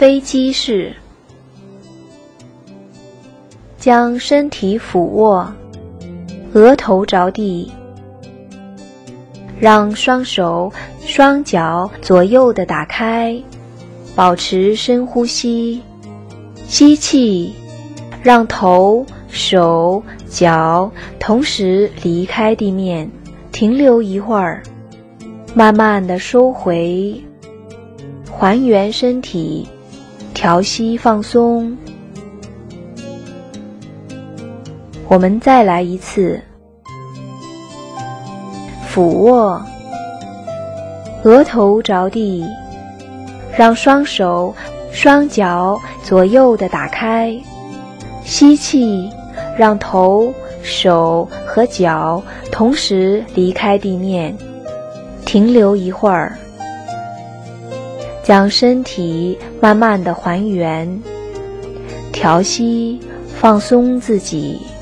飞机式。将身体俯卧，额头着地，让双手、双脚左右的打开，保持深呼吸。吸气，让头、手、脚同时离开地面，停留一会儿，慢慢地收回，还原身体，调息放松。我们再来一次，俯卧，额头着地，让双手、双脚左右的打开。吸气，让头、手和脚同时离开地面，停留一会儿，将身体慢慢地还原，调息，放松自己。